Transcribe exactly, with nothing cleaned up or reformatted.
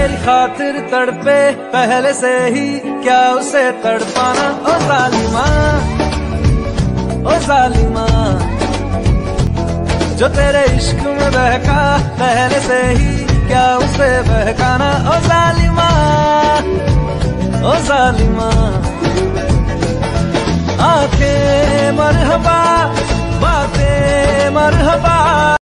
तेरी खातिर तड़पे पहले से ही, क्या उसे तड़पाना। ओ जालिमा ओ जालिमा, जो तेरे इश्क में बहका पहले से ही, क्या उसे बहकाना। ओ जालिमा ओ जालिमा, आंखें मरहबा बातें मरहबा,